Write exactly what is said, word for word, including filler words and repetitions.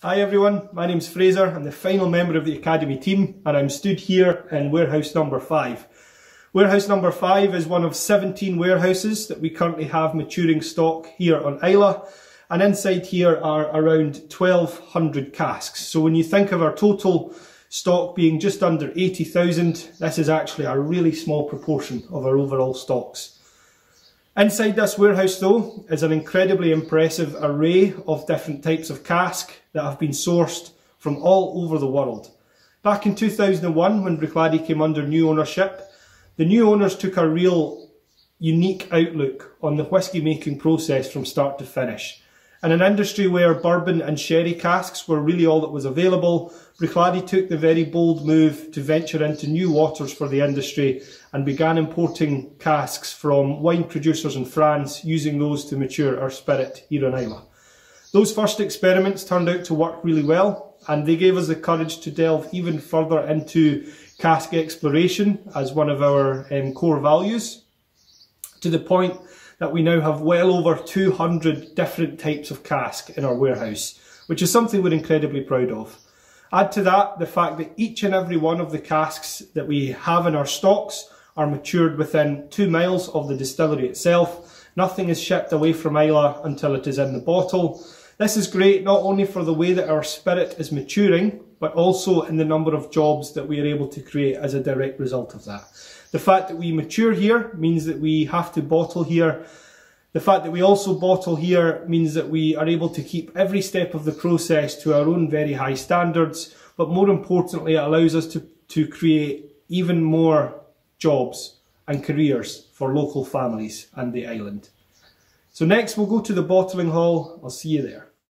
Hi everyone, my name's Fraser. I'm the final member of the Academy team and I'm stood here in warehouse number five. Warehouse number five is one of seventeen warehouses that we currently have maturing stock here on Islay, and inside here are around twelve hundred casks. So when you think of our total stock being just under eighty thousand, this is actually a really small proportion of our overall stocks. Inside this warehouse though is an incredibly impressive array of different types of cask that have been sourced from all over the world. Back in two thousand one, when Bruichladdich came under new ownership, the new owners took a real unique outlook on the whisky making process from start to finish. In an industry where bourbon and sherry casks were really all that was available, Bruichladdich took the very bold move to venture into new waters for the industry and began importing casks from wine producers in France, using those to mature our spirit here on Islay. Those first experiments turned out to work really well, and they gave us the courage to delve even further into cask exploration as one of our um, core values, to the point that we now have well over two hundred different types of cask in our warehouse, which is something we're incredibly proud of. Add to that the fact that each and every one of the casks that we have in our stocks are matured within two miles of the distillery itself. Nothing is shipped away from Islay until it is in the bottle. This is great not only for the way that our spirit is maturing, but also in the number of jobs that we are able to create as a direct result of that. The fact that we mature here means that we have to bottle here. The fact that we also bottle here means that we are able to keep every step of the process to our own very high standards, but more importantly, it allows us to, to create even more jobs and careers for local families and the island. So next we'll go to the bottling hall. I'll see you there.